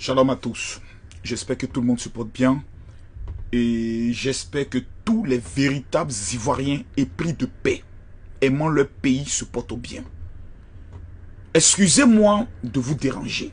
Shalom à tous. J'espère que tout le monde se porte bien. Et j'espère que tous les véritables Ivoiriens épris de paix, aimant leur pays, se portent bien. Excusez-moi de vous déranger.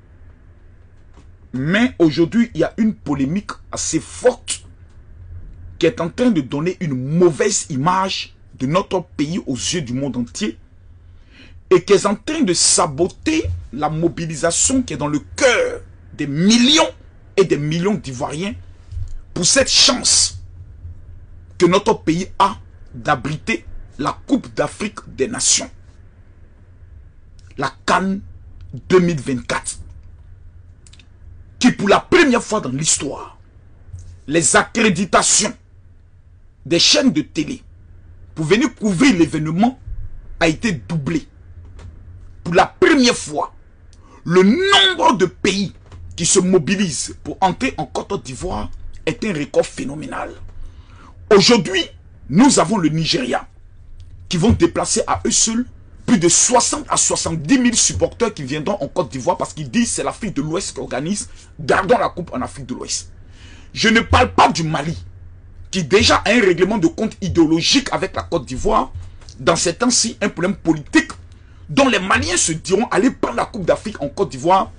Mais aujourd'hui, il y a une polémique assez forte qui est en train de donner une mauvaise image de notre pays aux yeux du monde entier et qui est en train de saboter la mobilisation qui est dans le cœur des millions et des millions d'Ivoiriens pour cette chance que notre pays a d'abriter la Coupe d'Afrique des Nations, la CAN 2024, qui pour la première fois dans l'histoire, les accréditations des chaînes de télé pour venir couvrir l'événement a été doublé. Pour la première fois, le nombre de pays qui se mobilisent pour entrer en Côte d'Ivoire est un record phénoménal. Aujourd'hui, nous avons le Nigeria qui vont déplacer à eux seuls plus de 60 à 70 000 supporters qui viendront en Côte d'Ivoire parce qu'ils disent que c'est l'Afrique de l'Ouest qui organise. Gardons la coupe en Afrique de l'Ouest. Je ne parle pas du Mali qui déjà a un règlement de compte idéologique avec la Côte d'Ivoire. Dans ces temps-ci, un problème politique dont les Maliens se diront aller prendre la Coupe d'Afrique en Côte d'Ivoire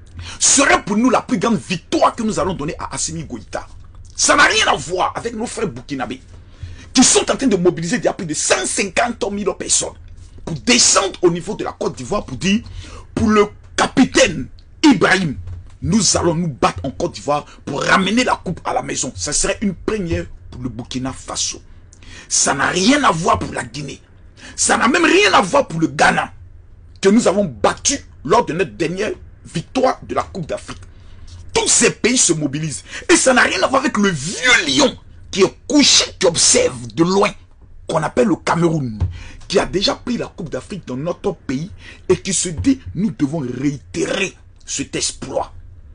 serait pour nous la plus grande victoire que nous allons donner à Assimi Goïta. Ça n'a rien à voir avec nos frères burkinabés qui sont en train de mobiliser déjà plus de 150 000 personnes pour descendre au niveau de la Côte d'Ivoire pour dire, pour le capitaine Ibrahim, nous allons nous battre en Côte d'Ivoire pour ramener la coupe à la maison. Ça serait une première pour le Burkina Faso. Ça n'a rien à voir pour la Guinée. Ça n'a même rien à voir pour le Ghana que nous avons battu lors de notre dernière victoire de la Coupe d'Afrique. Tous ces pays se mobilisent. Et ça n'a rien à voir avec le vieux lion qui est couché, qui observe de loin, qu'on appelle le Cameroun, qui a déjà pris la Coupe d'Afrique dans notre pays et qui se dit, nous devons réitérer cet exploit.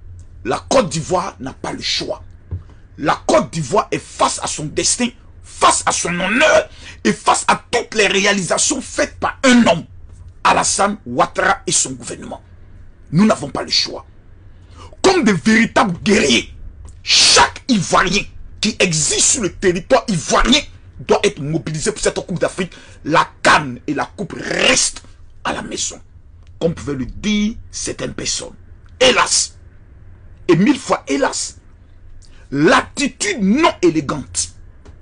La Côte d'Ivoire n'a pas le choix. La Côte d'Ivoire est face à son destin, face à son honneur et face à toutes les réalisations faites par un homme, Alassane Ouattara et son gouvernement. Nous n'avons pas le choix. Comme des véritables guerriers, chaque Ivoirien qui existe sur le territoire ivoirien doit être mobilisé pour cette Coupe d'Afrique. La CAN et la Coupe restent à la maison. Comme pouvaient le dire certaines personnes. Hélas, et mille fois hélas, l'attitude non élégante,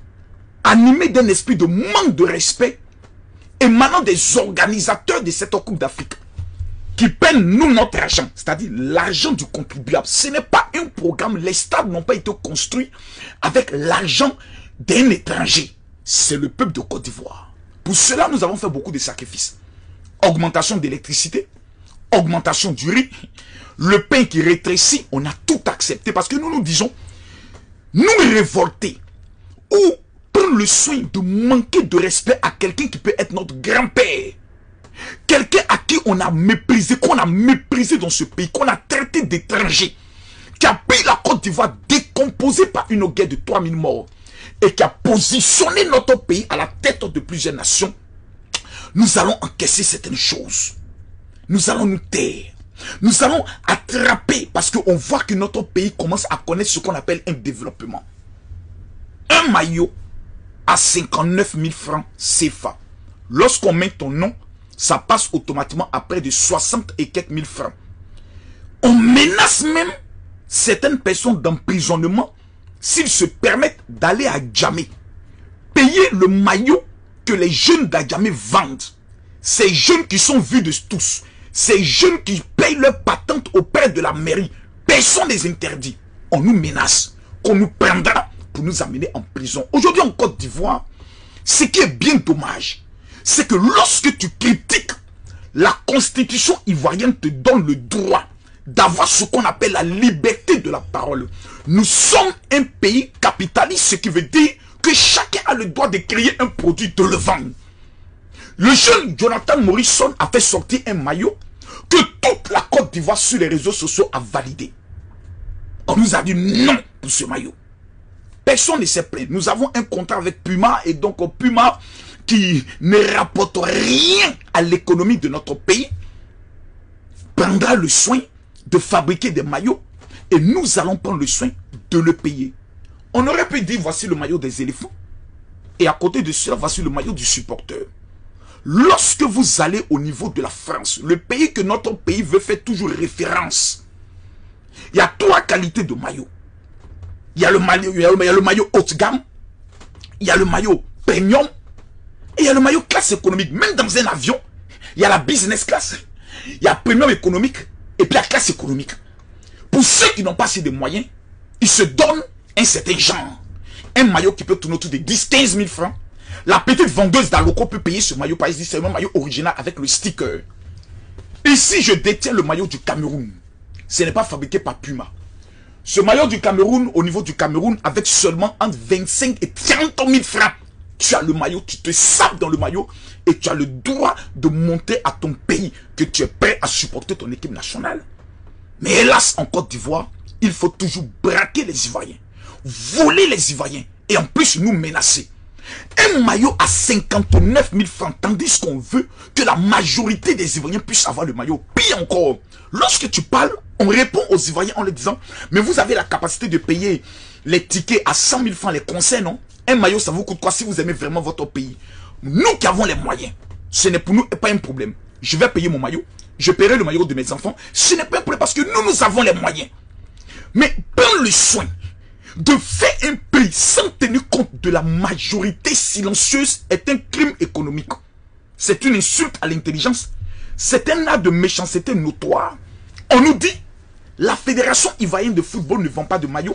animée d'un esprit de manque de respect, émanant des organisateurs de cette Coupe d'Afrique, qui peinent nous notre argent, c'est-à-dire l'argent du contribuable. Ce n'est pas un programme, les stades n'ont pas été construits avec l'argent d'un étranger. C'est le peuple de Côte d'Ivoire. Pour cela, nous avons fait beaucoup de sacrifices. Augmentation d'électricité, augmentation du riz, le pain qui rétrécit, on a tout accepté parce que nous nous disons, nous révolter ou prendre le soin de manquer de respect à quelqu'un qui peut être notre grand-père, quelqu'un à qui on a méprisé, qu'on a méprisé dans ce pays, qu'on a traité d'étranger, qui a pris la Côte d'Ivoire décomposée par une guerre de 3000 morts et qui a positionné notre pays à la tête de plusieurs nations. Nous allons encaisser certaines choses. Nous allons nous taire. Nous allons attraper parce qu'on voit que notre pays commence à connaître ce qu'on appelle un développement. Un maillot à 59 000 francs CFA. Lorsqu'on met ton nom, ça passe automatiquement à près de 60 et quelques mille francs. On menace même certaines personnes d'emprisonnement s'ils se permettent d'aller à Djamé, payer le maillot que les jeunes d'Adjamé vendent. Ces jeunes qui sont vus de tous, ces jeunes qui payent leur patente auprès de la mairie, personne ne les interdit. On nous menace qu'on nous prendra pour nous amener en prison. Aujourd'hui en Côte d'Ivoire, ce qui est bien dommage, c'est que lorsque tu critiques, la constitution ivoirienne te donne le droit d'avoir ce qu'on appelle la liberté de la parole. Nous sommes un pays capitaliste, ce qui veut dire que chacun a le droit de créer un produit, de le vendre. Le jeune Jonathan Morrison a fait sortir un maillot que toute la Côte d'Ivoire sur les réseaux sociaux a validé. On nous a dit non pour ce maillot. Personne ne s'est plaint. Nous avons un contrat avec Puma et donc Puma qui ne rapporte rien à l'économie de notre pays prendra le soin de fabriquer des maillots et nous allons prendre le soin de le payer. On aurait pu dire voici le maillot des éléphants et à côté de cela voici le maillot du supporter. Lorsque vous allez au niveau de la France, le pays que notre pays veut faire toujours référence, il y a 3 qualités de maillots. Il y a le maillot haut de gamme, il y a le maillot premium et il y a le maillot classe économique. Même dans un avion, il y a la business class, il y a premium économique et puis la classe économique. Pour ceux qui n'ont pas assez de moyens, ils se donnent un certain genre. Un maillot qui peut tourner autour de 10-15 000 francs. La petite vendeuse d'Aloco peut payer ce maillot, par exemple, c'est un maillot original avec le sticker. Ici, je détiens le maillot du Cameroun. Ce n'est pas fabriqué par Puma. Ce maillot du Cameroun, au niveau du Cameroun, avec seulement entre 25 et 30 000 francs, tu as le maillot, tu te sapes dans le maillot et tu as le droit de monter à ton pays, que tu es prêt à supporter ton équipe nationale. Mais hélas, en Côte d'Ivoire, il faut toujours braquer les Ivoiriens, voler les Ivoiriens et en plus nous menacer. Un maillot à 59 000 francs, tandis qu'on veut que la majorité des Ivoiriens puissent avoir le maillot. Pire encore, lorsque tu parles, on répond aux Ivoiriens en leur disant « Mais vous avez la capacité de payer les tickets à 100 000 francs les concerts, non? Un maillot, ça vous coûte quoi si vous aimez vraiment votre pays? Nous qui avons les moyens, ce n'est pour nous pas un problème. Je vais payer mon maillot, je paierai le maillot de mes enfants. Ce n'est pas un problème parce que nous avons les moyens. Mais prends le soin de faire un prix sans tenir compte de la majorité silencieuse est un crime économique. C'est une insulte à l'intelligence. C'est un acte de méchanceté notoire. On nous dit, la Fédération ivoirienne de football ne vend pas de maillot.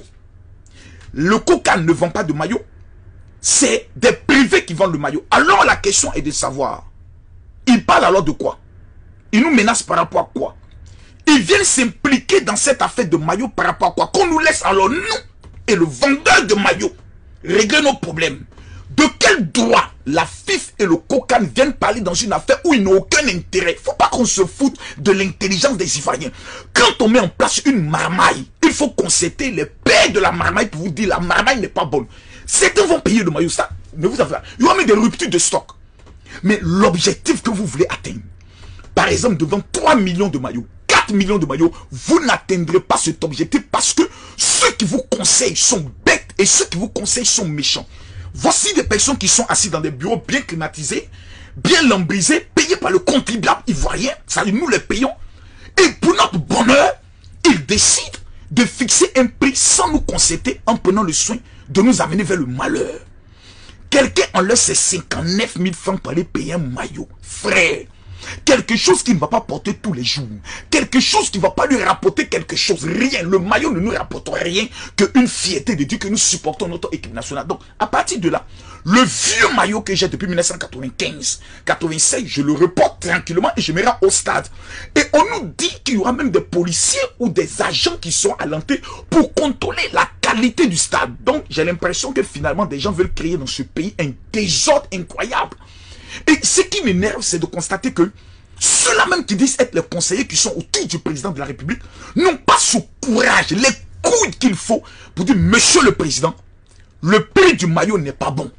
Le Cocan ne vend pas de maillot. C'est des privés qui vendent le maillot. Alors la question est de savoir, ils parlent alors de quoi? Ils nous menacent par rapport à quoi? Ils viennent s'impliquer dans cette affaire de maillot par rapport à quoi? Qu'on nous laisse alors nous et le vendeur de maillots régler nos problèmes. De quel droit la FIF et le Cocan viennent parler dans une affaire où ils n'ont aucun intérêt? Il ne faut pas qu'on se foute de l'intelligence des Ivoiriens. Quand on met en place une marmaille, il faut concerter les pères de la marmaille pour vous dire la marmaille n'est pas bonne. Certains vont payer le maillot, ça. Mais vous avez, il y aura même des ruptures de stock. Mais l'objectif que vous voulez atteindre, par exemple devant 3 millions de maillots, 4 millions de maillots, vous n'atteindrez pas cet objectif parce que ceux qui vous conseillent sont bêtes et ceux qui vous conseillent sont méchants. Voici des personnes qui sont assises dans des bureaux bien climatisés, bien lambrisés, payés par le contribuable ivoirien, ça nous les payons. Et pour notre bonheur, ils décident de fixer un prix sans nous concerter en prenant le soin de nous amener vers le malheur. Quelqu'un enlève ses 59 000 francs pour aller payer un maillot. Frère, quelque chose qui ne va pas porter tous les jours. Quelque chose qui ne va pas lui rapporter quelque chose. Rien. Le maillot ne nous rapporte rien qu'une fierté de dire que nous supportons notre équipe nationale. Donc, à partir de là, le vieux maillot que j'ai depuis 1995, 96, je le reporte tranquillement et je me rends au stade. Et on nous dit qu'il y aura même des policiers ou des agents qui sont à l'entrée pour contrôler la qualité du stade. Donc, j'ai l'impression que finalement, des gens veulent créer dans ce pays un désordre incroyable. Et ce qui m'énerve, c'est de constater que ceux-là même qui disent être les conseillers qui sont autour du président de la République n'ont pas ce courage, les couilles qu'il faut pour dire, monsieur le président, le prix du maillot n'est pas bon.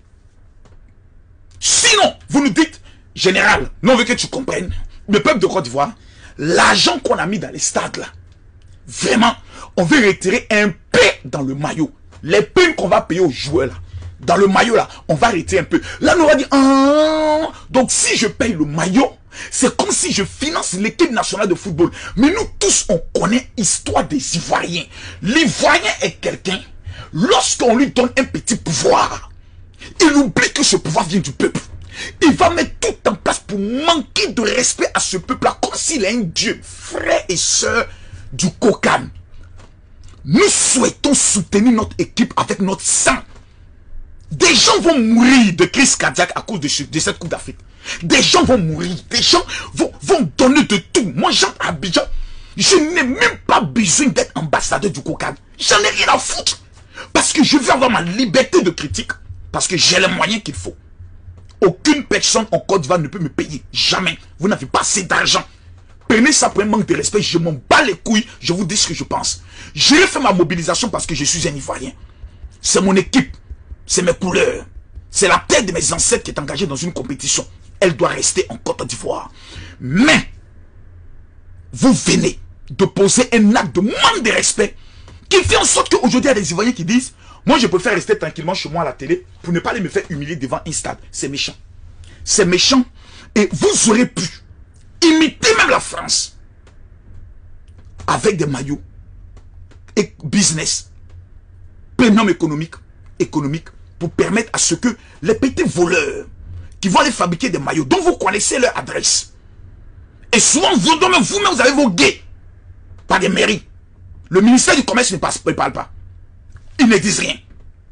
Sinon, vous nous dites, général, nous on veut que tu comprennes, le peuple de Côte d'Ivoire, l'argent qu'on a mis dans les stades là, vraiment, on veut retirer un peu dans le maillot. Les primes qu'on va payer aux joueurs là, dans le maillot là, on va retirer un peu. Là, nous on va dire, ah, donc si je paye le maillot, c'est comme si je finance l'équipe nationale de football. Mais nous tous, on connaît l'histoire des Ivoiriens. L'Ivoirien est quelqu'un, lorsqu'on lui donne un petit pouvoir, il oublie que ce pouvoir vient du peuple. Il va mettre tout en place pour manquer de respect à ce peuple-là, comme s'il est un dieu. Frères et sœurs du Cocan, nous souhaitons soutenir notre équipe avec notre sang. Des gens vont mourir de crise cardiaque à cause de cette Coupe d'Afrique. Des gens vont mourir. Des gens vont donner de tout. Moi, Jean Abidjan, je n'ai même pas besoin d'être ambassadeur du Cocan. J'en ai rien à foutre. Parce que je veux avoir ma liberté de critique. Parce que j'ai les moyens qu'il faut. Aucune personne en Côte d'Ivoire ne peut me payer. Jamais. Vous n'avez pas assez d'argent. Prenez ça pour un manque de respect. Je m'en bats les couilles. Je vous dis ce que je pense. J'ai fait ma mobilisation parce que je suis un Ivoirien. C'est mon équipe. C'est mes couleurs. C'est la tête de mes ancêtres qui est engagée dans une compétition. Elle doit rester en Côte d'Ivoire. Mais, vous venez de poser un acte de manque de respect qui fait en sorte qu'aujourd'hui, il y a des Ivoiriens qui disent moi, je préfère rester tranquillement chez moi à la télé pour ne pas aller me faire humilier devant un stade. C'est méchant. C'est méchant. Et vous aurez pu imiter même la France avec des maillots et business, premium économique, pour permettre à ce que les petits voleurs qui vont aller fabriquer des maillots dont vous connaissez leur adresse, et souvent vous-même vous avez vos gays par des mairies. Le ministère du Commerce ne parle pas. Ils ne disent rien.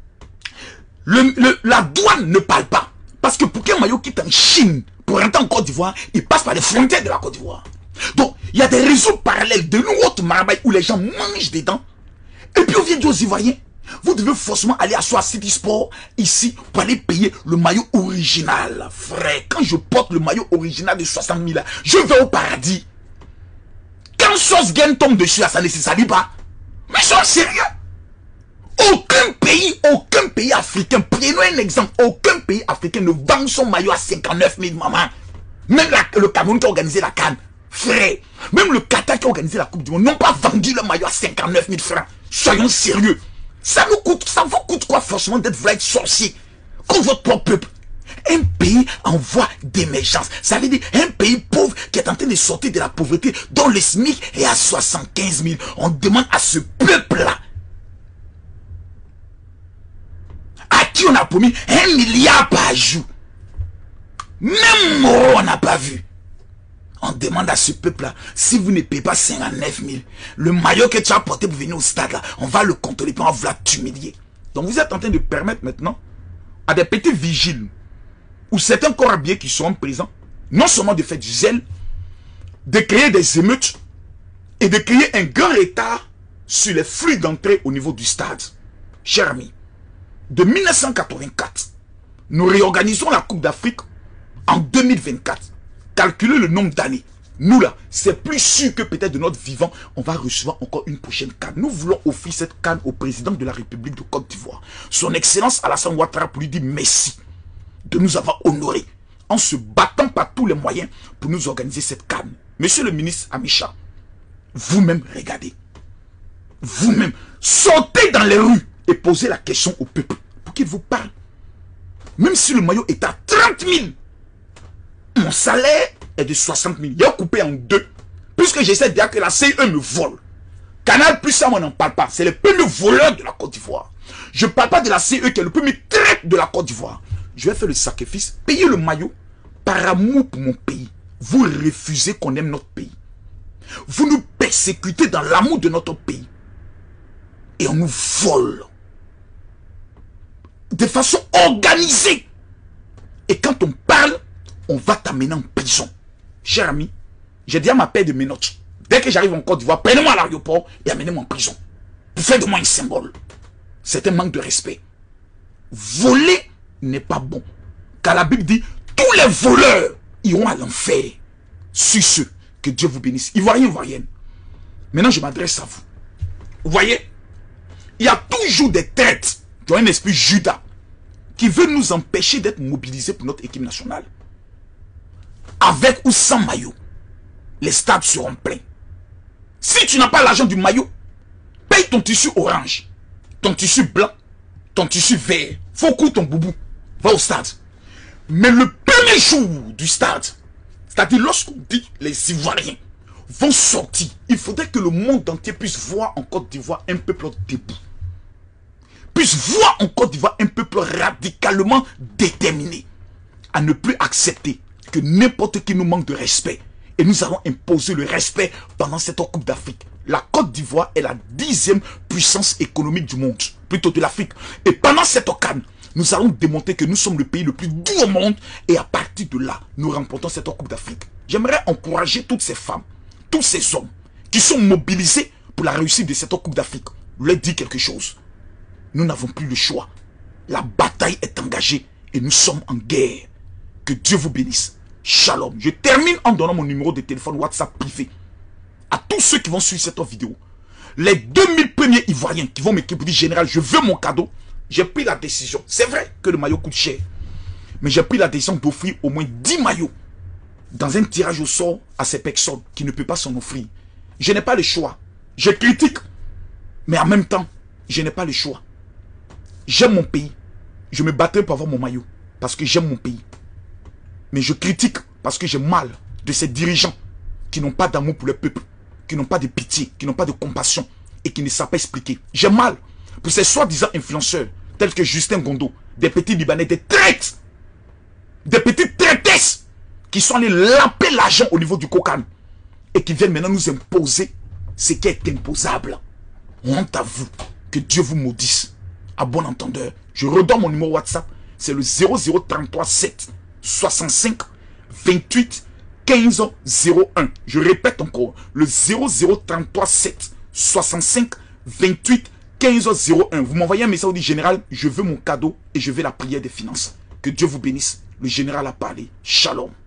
La douane ne parle pas. Parce que pour qu'un maillot quitte en Chine pour rentrer en Côte d'Ivoire, il passe par les frontières de la Côte d'Ivoire. Donc, il y a des réseaux parallèles de nous autres marabailles où les gens mangent dedans. Et puis on vient dire aux Ivoiriens, vous devez forcément aller à Soir City Sport ici pour aller payer le maillot original. Frère, quand je porte le maillot original de 60 000, je vais au paradis. Quand Sauce Gain tombe dessus, ça ne se salit pas. Mais ils sont sérieux. Aucun pays africain, prenons un exemple, aucun pays africain ne vend son maillot à 59 000, maman. Même le Cameroun qui a organisé la CAN, frère. Même le Qatar qui a organisé la Coupe du Monde n'ont pas vendu le maillot à 59 000 francs. Soyons sérieux. Ça vous coûte quoi forcément d'être vrai sorcier contre votre propre peuple? Un pays en voie d'émergence. Ça veut dire un pays pauvre qui est en train de sortir de la pauvreté, dont le SMIC est à 75 000. On demande à ce peuple-là, à qui on a promis 1 milliard par jour. Même Moro, on n'a pas vu. On demande à ce peuple-là, si vous ne payez pas 59 000, le maillot que tu as porté pour venir au stade, là, on va le contrôler, puis on va vouloir t'humilier. Donc vous êtes en train de permettre maintenant à des petits vigiles, ou certains corps habillés qui seront présents, non seulement de faire du zèle, de créer des émeutes, et de créer un grand retard sur les flux d'entrée au niveau du stade. Chers amis, de 1984, nous réorganisons la Coupe d'Afrique en 2024. Calculez le nombre d'années. Nous là, c'est plus sûr que peut-être de notre vivant, on va recevoir encore une prochaine CAN. Nous voulons offrir cette CAN au président de la République de Côte d'Ivoire. Son Excellence Alassane Ouattara, pour lui dire merci de nous avoir honorés en se battant par tous les moyens pour nous organiser cette CAN. Monsieur le ministre Amicha, vous-même regardez. Vous-même, sortez dans les rues et posez la question au peuple pour qu'il vous parle. Même si le maillot est à 30 000, mon salaire est de 60 000. Il a coupé en deux. Puisque j'essaie de dire que la CE me vole. Canal Plus, ça, on n'en parle pas. C'est le premier voleur de la Côte d'Ivoire. Je ne parle pas de la CE qui est le premier traite de la Côte d'Ivoire. Je vais faire le sacrifice, payer le maillot par amour pour mon pays. Vous refusez qu'on aime notre pays. Vous nous persécutez dans l'amour de notre pays. Et on nous vole. De façon organisée. Et quand on parle, on va t'amener en prison. Cher ami, j'ai dit à ma paix de mes notes. Dès que j'arrive en Côte d'Ivoire, prenez-moi à l'aéroport et amenez-moi en prison. Pour faire de moi un symbole. C'est un manque de respect. Voler n'est pas bon. Car la Bible dit, tous les voleurs iront à l'enfer. Sur ceux, que Dieu vous bénisse. Ivoiriens, Ivoiriennes. Maintenant, je m'adresse à vous. Vous voyez, il y a toujours des têtes qui ont un esprit Judas qui veut nous empêcher d'être mobilisés pour notre équipe nationale. Avec ou sans maillot, les stades seront pleins. Si tu n'as pas l'argent du maillot, paye ton tissu orange, ton tissu blanc, ton tissu vert. Faut couper ton boubou. Va au stade. Mais le premier jour du stade, c'est-à-dire lorsqu'on dit les Ivoiriens vont sortir, il faudrait que le monde entier puisse voir en Côte d'Ivoire un peuple debout. Puisse voir en Côte d'Ivoire un peuple radicalement déterminé à ne plus accepter que n'importe qui nous manque de respect. Et nous allons imposer le respect pendant cette Coupe d'Afrique. La Côte d'Ivoire est la 10e puissance économique du monde, plutôt de l'Afrique. Et pendant cette CAN, nous allons démontrer que nous sommes le pays le plus doux au monde. Et à partir de là, nous remportons cette Coupe d'Afrique. J'aimerais encourager toutes ces femmes, tous ces hommes qui sont mobilisés pour la réussite de cette Coupe d'Afrique. Leur dire quelque chose. Nous n'avons plus le choix. La bataille est engagée et nous sommes en guerre. Que Dieu vous bénisse. Shalom. Je termine en donnant mon numéro de téléphone WhatsApp privé à tous ceux qui vont suivre cette vidéo. Les 2000 premiers Ivoiriens qui vont m'écrire pour dire général, je veux mon cadeau. J'ai pris la décision. C'est vrai que le maillot coûte cher. Mais j'ai pris la décision d'offrir au moins 10 maillots dans un tirage au sort à ces personnes qui ne peuvent pas s'en offrir. Je n'ai pas le choix. Je critique. Mais en même temps, je n'ai pas le choix. J'aime mon pays. Je me battrai pour avoir mon maillot. Parce que j'aime mon pays. Mais je critique parce que j'ai mal de ces dirigeants qui n'ont pas d'amour pour le peuple, qui n'ont pas de pitié, qui n'ont pas de compassion et qui ne savent pas expliquer. J'ai mal pour ces soi-disant influenceurs tels que Justin Gondo, des petits Libanais, des traites, des petites traitesses qui sont allés lamper l'argent au niveau du cocan et qui viennent maintenant nous imposer ce qui est imposable. Honte à vous. Que Dieu vous maudisse. À bon entendeur, je redonne mon numéro WhatsApp. C'est le 0033 7 65 28 15 01. Je répète encore. Le 0033 7 65 28 15 01. Vous m'envoyez un message, vous dites général, je veux mon cadeau et je veux la prière des finances. Que Dieu vous bénisse. Le général a parlé. Shalom.